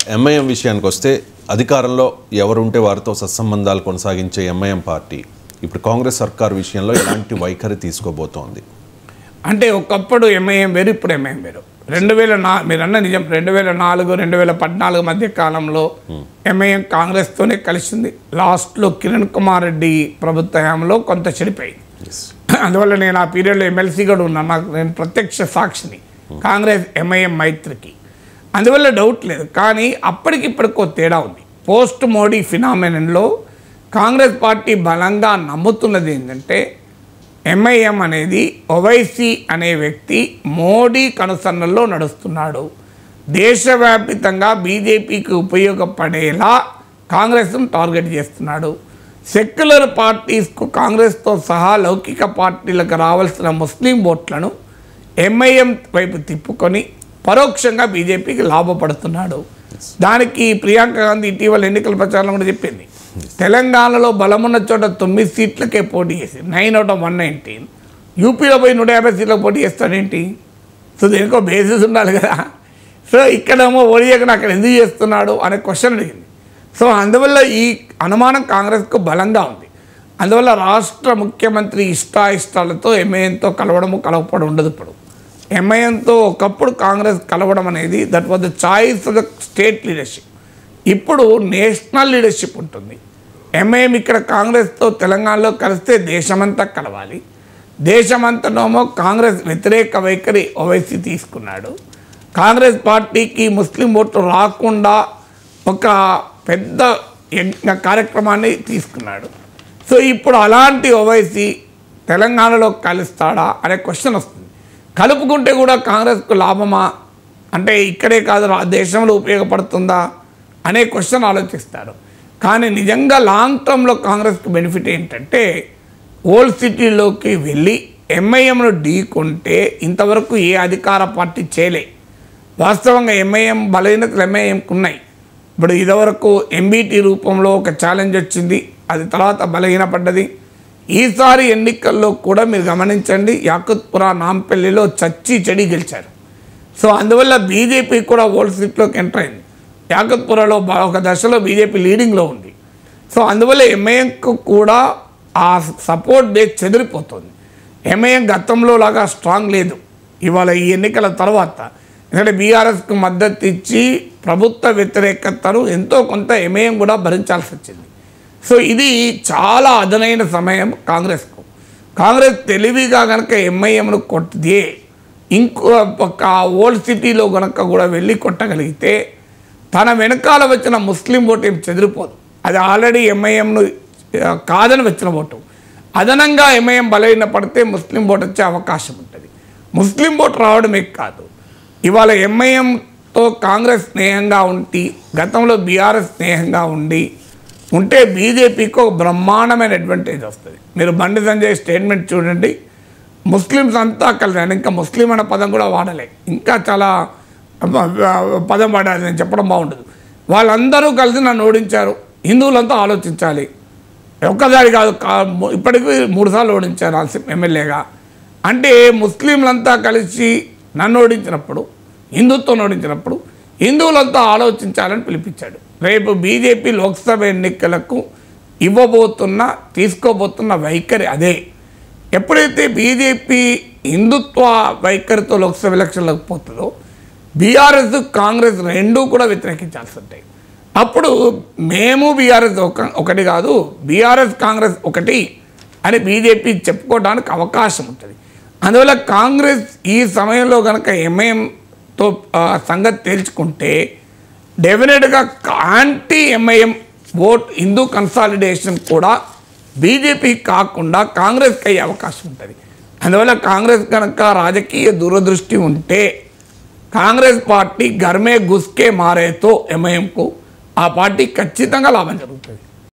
MIM విషయానికి వస్తే అధికారంలో ఎవరుంటే వారితో సత్సంబంధాలు కొనసాగించే ఎంఐఎం పార్టీ ఇప్పుడు కాంగ్రెస్ సర్కార్ విషయంలో ఎలాంటి వైఖరి తీసుకోబోతోంది? అంటే ఒకప్పుడు ఎంఐఎం వేరు, ఇప్పుడు ఎంఐఎం వేరు. 2004 మీరు అన్న నిజం, 2004 2014 మధ్య కాలంలో ఎంఐఎం కాంగ్రెస్తోనే కలిసింది. లాస్ట్లో కిరణ్ కుమార్ రెడ్డి ప్రభుత్వ హయాంలో కొంత చెడిపోయింది. అందువల్ల నేను ఆ పీరియడ్లో ఎమ్మెల్సీ కూడా ఉన్నాను, నాకు నేను ప్రత్యక్ష సాక్షిని కాంగ్రెస్ ఎంఐఎం మైత్రికి. అందువల్ల డౌట్ లేదు. కానీ అప్పటికిప్పటికో తేడా ఉంది. పోస్ట్ మోడీ ఫినామినన్లో కాంగ్రెస్ పార్టీ బలంగా నమ్ముతున్నది ఏంటంటే ఎంఐఎం అనేది ఓవైసీ అనే వ్యక్తి మోడీ కనుసన్నల్లో నడుస్తున్నాడు, దేశవ్యాప్తంగా బీజేపీకి ఉపయోగపడేలా కాంగ్రెస్ను టార్గెట్ చేస్తున్నాడు, సెక్యులర్ పార్టీస్కు కాంగ్రెస్తో సహా లౌకిక పార్టీలకు రావాల్సిన ముస్లిం ఓట్లను ఎంఐఎం వైపు తిప్పుకొని పరోక్షంగా బీజేపీకి లాభపడుతున్నాడు. దానికి ప్రియాంక గాంధీ ఇటీవల ఎన్నికల ప్రచారంలో కూడా చెప్పింది. తెలంగాణలో బలమున్న చోట 9 సీట్లకే పోటీ చేసి 9 out of 119, యూపీలో పోయి 150 సీట్లకు పోటీ చేస్తాడేంటి? సో దేనికో బేసిస్ ఉండాలి కదా. సో ఇక్కడేమో ఓడియకను అక్కడ ఎందుకు చేస్తున్నాడు అనే క్వశ్చన్ అడిగింది. సో అందువల్ల ఈ అనుమానం కాంగ్రెస్కు బలంగా ఉంది. అందువల్ల రాష్ట్ర ముఖ్యమంత్రి ఇష్టాయిష్టాలతో ఎంఐఎంతో కలవకపోవడం ఉండదు. ఇప్పుడు ఎంఐఎంతో ఒకప్పుడు కాంగ్రెస్ కలవడం అనేది that was the choice of the state leadership. ఇప్పుడు నేషనల్ లీడర్షిప్ ఉంటుంది. ఎంఐఎం ఇక్కడ కాంగ్రెస్తో తెలంగాణలో కలిస్తే దేశమంతా కలవాలి. దేశమంతనోమో కాంగ్రెస్ వ్యతిరేక వైఖరి ఓవైసీ తీసుకున్నాడు. కాంగ్రెస్ పార్టీకి ముస్లిం ఓట్లు రాకుండా ఒక పెద్ద యజ్ఞ కార్యక్రమాన్ని తీసుకున్నాడు. సో ఇప్పుడు అలాంటి ఓవైసీ తెలంగాణలో కలుస్తాడా అనే క్వశ్చన్ వస్తుంది. కలుపుకుంటే కూడా కాంగ్రెస్కు లాభమా అంటే ఇక్కడే కాదు దేశంలో ఉపయోగపడుతుందా అనే క్వశ్చన్ ఆలోచిస్తారు. కానీ నిజంగా లాంగ్ టర్మ్లో కాంగ్రెస్కి బెనిఫిట్ ఏంటంటే ఓల్డ్ సిటీలోకి వెళ్ళి ఎంఐఎంను ఢీకొంటే ఇంతవరకు ఏ అధికార పార్టీ చేయలే. వాస్తవంగా ఎంఐఎం బలహీనతలు ఎంఐఎంకు ఉన్నాయి. ఇప్పుడు ఇదివరకు ఎంబీటీ రూపంలో ఒక ఛాలెంజ్ వచ్చింది, అది తర్వాత బలహీనపడ్డది. ఈసారి ఎన్నికల్లో కూడా మీరు గమనించండి, యాకుత్పురా నాంపల్లిలో చచ్చి చెడి గెలిచారు. సో అందువల్ల బీజేపీ కూడా ఓల్డ్ సీట్లోకి ఎంటర్ అయింది. యాకుత్పురాలో ఒక దశలో బీజేపీ లీడింగ్లో ఉంది. సో అందువల్ల ఎంఐఎంకు కూడా ఆ సపోర్ట్ బేస్ చెదిరిపోతుంది. ఎంఐఎం గతంలో లాగా స్ట్రాంగ్ లేదు ఇవాళ ఈ ఎన్నికల తర్వాత. ఎందుకంటే బీఆర్ఎస్కు మద్దతు ఇచ్చి ప్రభుత్వ వ్యతిరేకతను ఎంతో కొంత ఎంఐఎం కూడా భరించాల్సి వచ్చింది. సో ఇది చాలా అదనైన సమయం కాంగ్రెస్కు. కాంగ్రెస్ తెలివిగా కనుక ఎంఐఎంను కొట్టిదే ఇంకో ఒక ఓల్డ్ సిటీలో కనుక కూడా వెళ్ళి కొట్టగలిగితే తన వెనకాల వచ్చిన ముస్లిం ఓటు ఏం చెదిరిపోదు. అది ఆల్రెడీ ఎంఐఎంను కాదని వచ్చిన ఓటు. అదనంగా ఎంఐఎం బలహీన పడితే ముస్లిం ఓటు వచ్చే అవకాశం ఉంటుంది. ముస్లిం ఓటు రావడమే కాదు, ఇవాళ ఎంఐఎంతో కాంగ్రెస్ స్నేహంగా ఉండి గతంలో బీఆర్ఎస్ స్నేహంగా ఉంటే బీజేపీకి ఒక బ్రహ్మాండమైన అడ్వాంటేజ్ వస్తుంది. మీరు బండి సంజయ్ స్టేట్మెంట్ చూడండి, ముస్లిమ్స్ అంతా కలిసి, ఆయన ఇంకా ముస్లిం అనే పదం కూడా వాడలే, ఇంకా చాలా పదం వాడాలి, నేను చెప్పడం బాగుండదు. వాళ్ళందరూ కలిసి నన్ను ఓడించారు, హిందువులంతా ఆలోచించాలి. ఒక్కసారి కాదు, ఇప్పటికీ 3 సార్లు ఓడించారు ఎమ్మెల్యేగా. అంటే ముస్లింలంతా కలిసి నన్ను ఓడించినప్పుడు, హిందుత్వం ఓడించినప్పుడు హిందువులంతా ఆలోచించాలని పిలిపించాడు. రేపు బీజేపీ లోక్సభ ఎన్నికలకు తీసుకోబోతున్న వైఖరి అదే. ఎప్పుడైతే బీజేపీ హిందుత్వ వైఖరితో లోక్సభ ఎలక్షన్లకు పోతుందో బీఆర్ఎస్ కాంగ్రెస్ రెండూ కూడా వ్యతిరేకించాల్సి ఉంటాయి. అప్పుడు మేము బీఆర్ఎస్ ఒకటి కాదు, బీఆర్ఎస్ కాంగ్రెస్ ఒకటి అని బీజేపీ చెప్పుకోవడానికి అవకాశం ఉంటుంది. అందువల్ల కాంగ్రెస్ ఈ సమయంలో కనుక ఎంఐఎంతో సంగతి తేల్చుకుంటే డెఫినెట్గా anti MIM vote Hindu consolidation కూడా బీజేపీ కాకుండా కాంగ్రెస్కి అయ్యే అవకాశం ఉంటుంది. అందువల్ల కాంగ్రెస్ కనుక రాజకీయ దూరదృష్టి ఉంటే కాంగ్రెస్ పార్టీ గర్మే గుస్కే మారేతో ఎంఐఎంకు ఆ పార్టీ ఖచ్చితంగా లాభం జరుగుతుంది.